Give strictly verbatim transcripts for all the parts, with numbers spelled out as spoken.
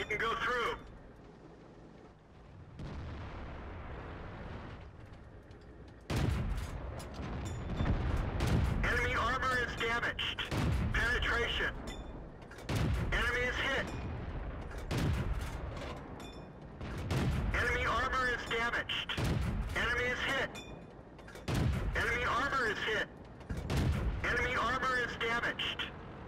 You can go through. Enemy armor is damaged. Penetration. Enemy is hit. Enemy armor is damaged. Enemy is hit. Enemy armor is hit. Enemy armor is damaged.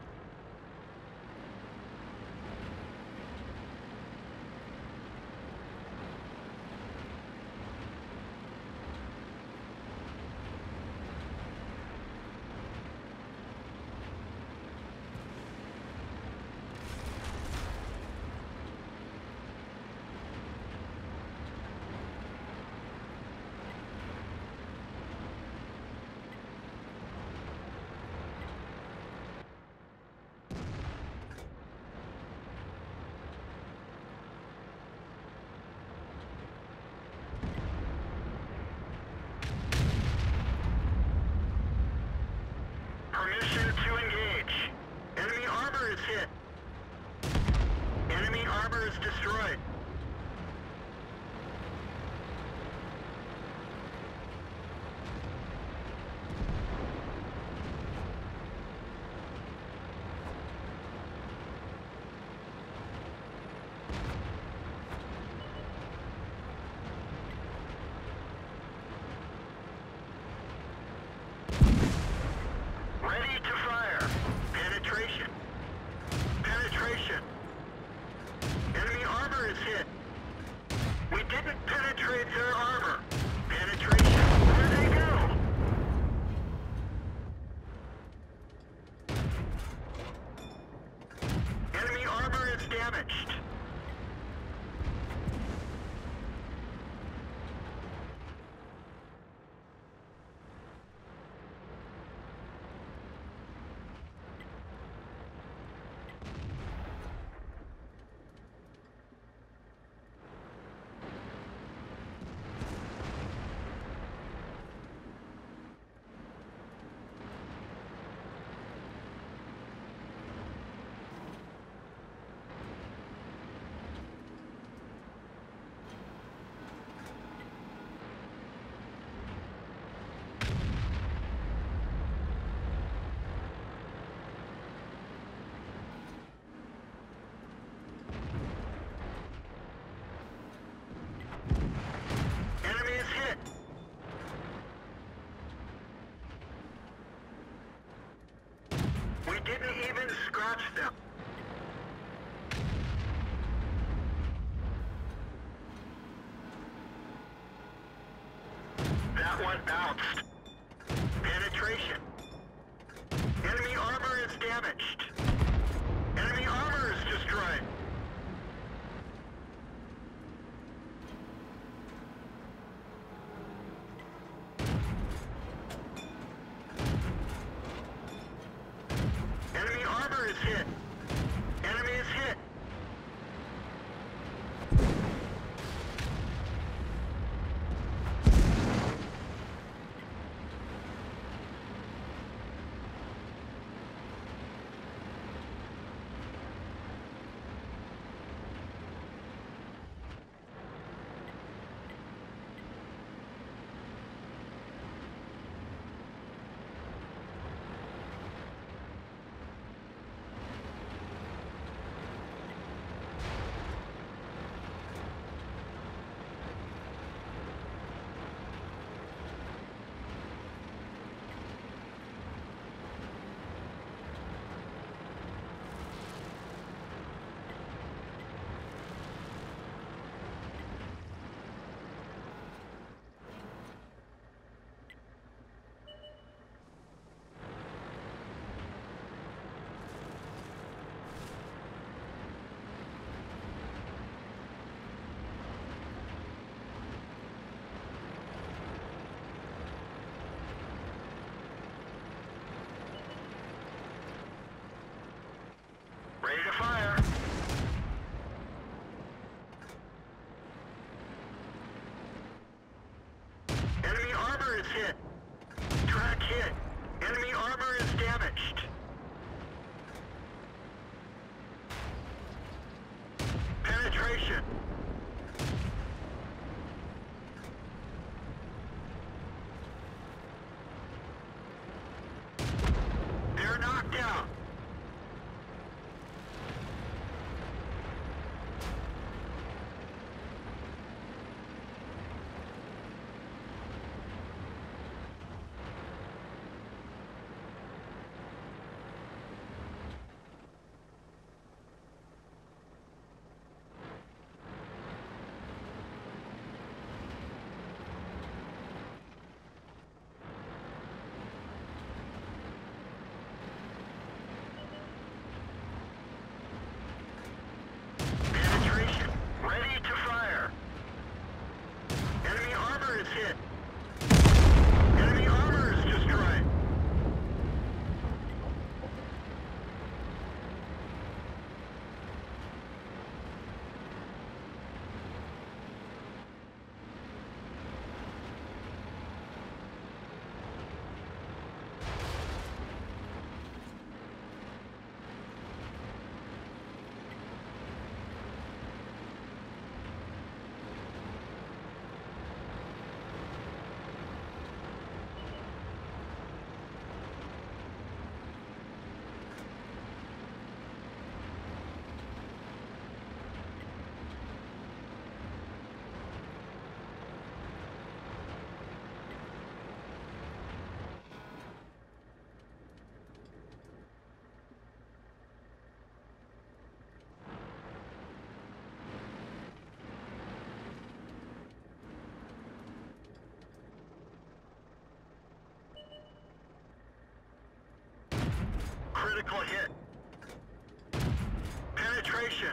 Permission to engage. Enemy armor is hit. Enemy armor is destroyed. Ready to fire. Penetration. Penetration. Enemy armor is hit. We didn't penetrate their armor. Penetration. Where'd they go? Enemy armor is damaged. Enemy is hit. We didn't even scratch them. That one bounced. Penetration. Enemy armor is damaged. Enemy armor is destroyed. Enemy armor is hit. Enemy is hit. Ready to fire. Enemy armor is hit. Track hit. Enemy armor is damaged. Critical hit. Penetration.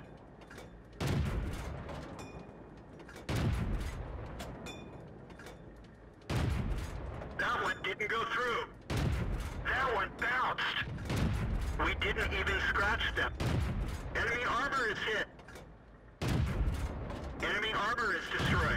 That one didn't go through. That one bounced. We didn't even scratch them. Enemy armor is hit. Enemy armor is destroyed.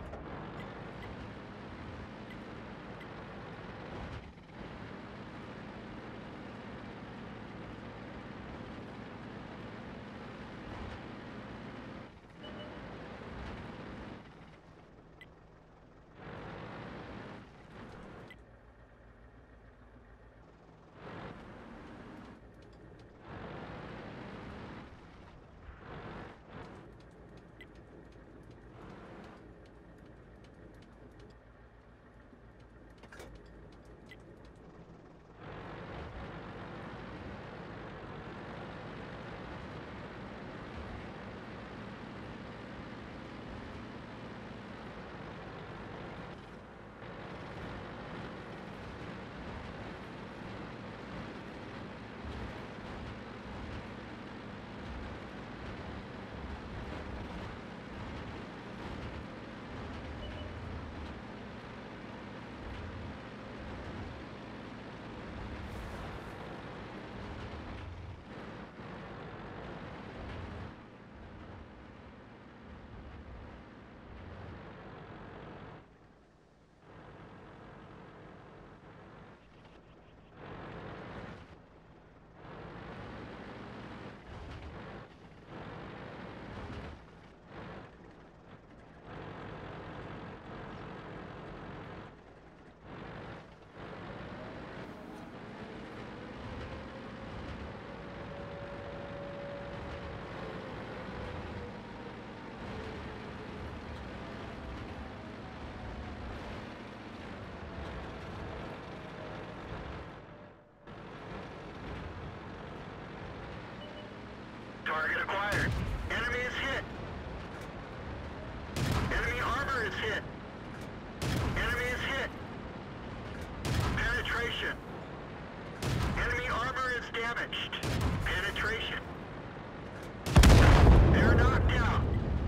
Target acquired. Enemy is hit. Enemy armor is hit. Enemy is hit. Penetration. Enemy armor is damaged. Penetration. They're knocked out.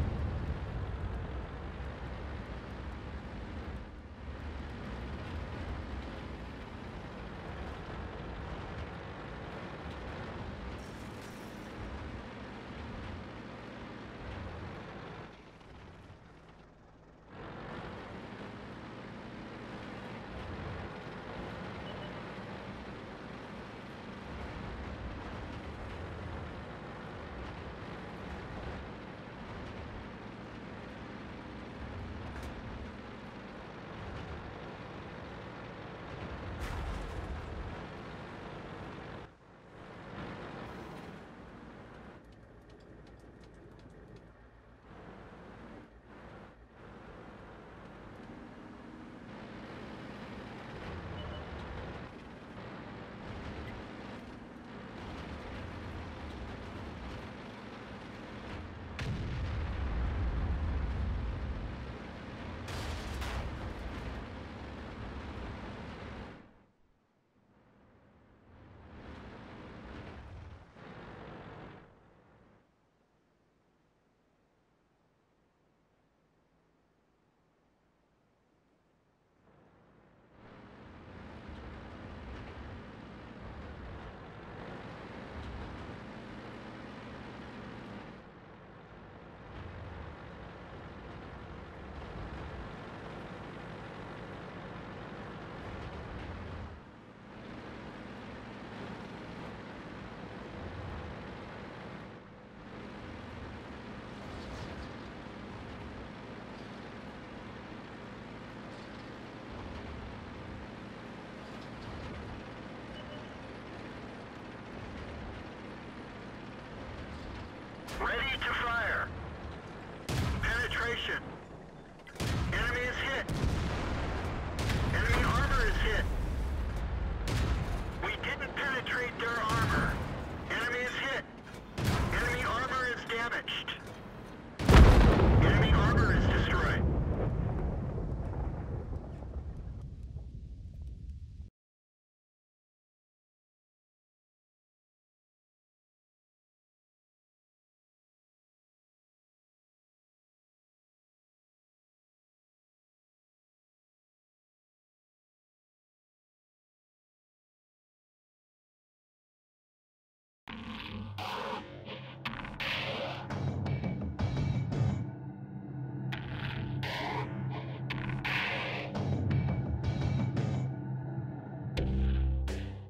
Ready to fire. Penetration. Enemy is hit. Enemy armor is hit. We didn't penetrate their armor. Enemy is hit. Enemy armor is damaged.